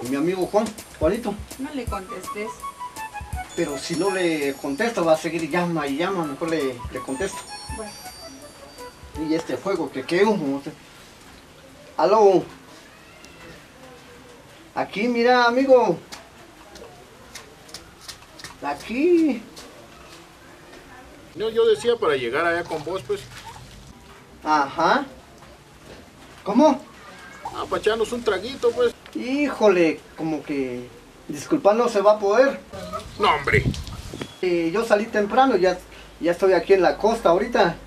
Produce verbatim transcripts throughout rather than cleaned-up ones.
con mi amigo Juan, Juanito. No le contestes. Pero si no le contesto, va a seguir llama y llama, mejor le, le contesto. Bueno. Y este juego, que qué humo. Aló. Aquí, mira, amigo. Aquí. No, yo decía para llegar allá con vos, pues. Ajá. ¿Cómo? Ah, para echarnos un traguito, pues. Híjole, como que... Disculpa, no se va a poder. No, hombre. Eh, yo salí temprano, ya, ya estoy aquí en la costa ahorita.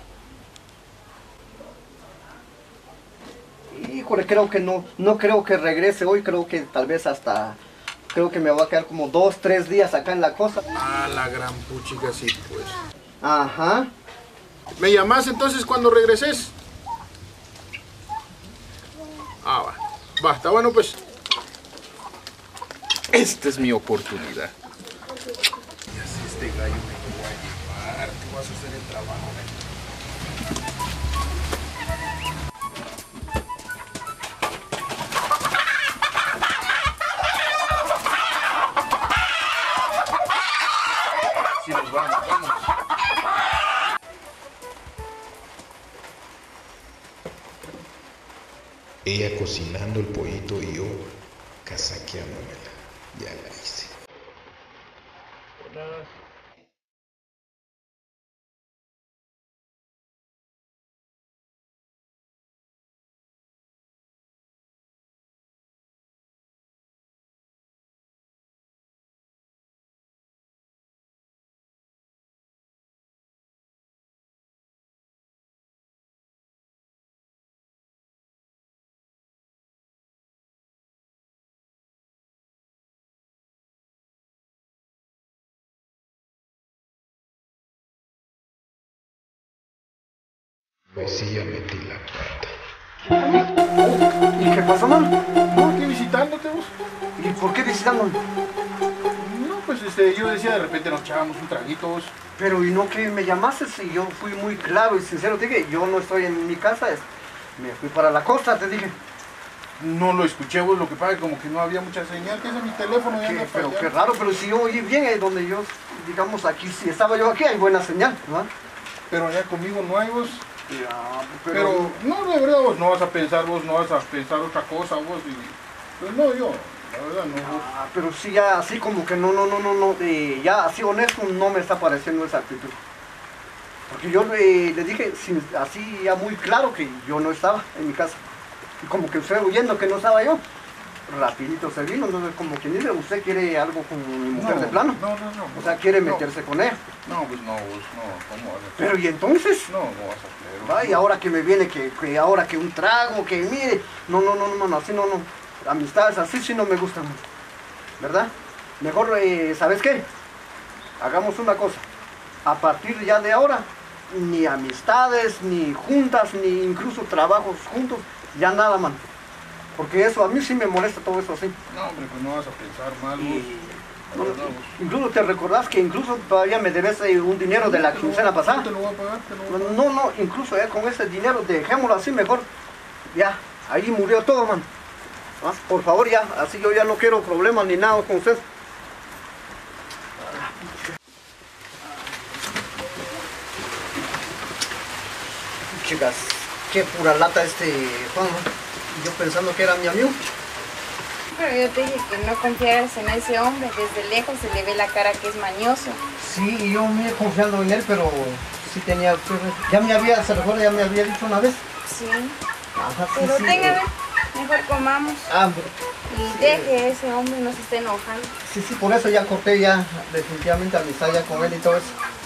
Híjole, creo que no, no creo que regrese hoy, creo que tal vez hasta... Creo que me voy a quedar como dos, tres días acá en la costa. Ah, la gran puchica, sí, pues. Ajá. ¿Me llamás entonces cuando regreses? Ah, va. Va, está bueno, pues. Esta es mi oportunidad. Y así este gallo me lo voy a llevar. Tú vas a hacer el trabajo. Sí, nos vamos, vamos. Ella cocinando el pollito y yo casaqueándomela. Ya la hice. Buenas. Pues sí, ya metí la pata. ¿Y qué pasó, mano? No, aquí visitándote vos. ¿Y por qué visitándome? No, pues este, yo decía de repente nos echábamos un traguito vos. Pero y no que me llamases y yo fui muy claro y sincero, te dije, yo no estoy en mi casa, es- me fui para la costa, te dije. No lo escuché vos, lo que pasa es que como que no había mucha señal, que ese es mi teléfono ya Qué- anda pero qué fallando. raro, pero si yo oí bien, es donde yo, digamos, aquí, si estaba yo aquí, hay buena señal, ¿no? Pero allá conmigo no hay vos. Ya, Pero, no, de verdad vos no vas a pensar, vos no vas a pensar otra cosa vos. Y, pues no, yo, la verdad no vos. Ah, pero sí, ya así como que no, no, no, no, no, eh, ya así honesto no me está pareciendo esa actitud. Porque yo eh, le dije sin- así ya muy claro que yo no estaba en mi casa. Y como que usted oyendo que no estaba yo, rapidito se vino, entonces como quien dice, usted quiere algo con mi mujer No, de plano. No, no, no. O sea, quiere no. meterse con ella. No, pues no, vos, no, ¿cómo vas a hacer? Pero y entonces, No, no vas a hacer. va, y ahora que me viene, que, que ahora que un trago, que mire, no, no, no, no, no, así no, no. Amistades así sí no me gustan, ¿verdad? Mejor, eh, ¿sabes qué? Hagamos una cosa. A partir ya de ahora, ni amistades, ni juntas, ni incluso trabajos juntos, ya nada, man. Porque eso, a mí sí me molesta todo eso así. No, hombre, pues no vas a pensar mal vos. Y, La no, verdad, vos. incluso te recordás que incluso todavía me debes eh, un dinero de la Te lo voy- quincena pasada. Te lo voy a pagar, te lo voy a pagar. No, no, incluso ya con ese dinero, dejémoslo así mejor. Ya, ahí murió todo, man. Ah, por favor, ya, así yo ya no quiero problemas ni nada con usted. Chicas, qué pura lata este Juan, ¿no? Yo pensando que era mi amigo. Pero yo te dije que no confiaras en ese hombre. Desde lejos se le ve la cara que es mañoso. Sí, yo me he confiado en él, pero sí tenía... Ya me había, se recuerda, ya me había dicho una vez. Sí. Ajá, sí, Pero sí, tenga, eh, mejor comamos. Ah, Y deje ese hombre, no se esté enojando. sí, sí, por eso ya corté ya definitivamente amistad ya con él y todo eso.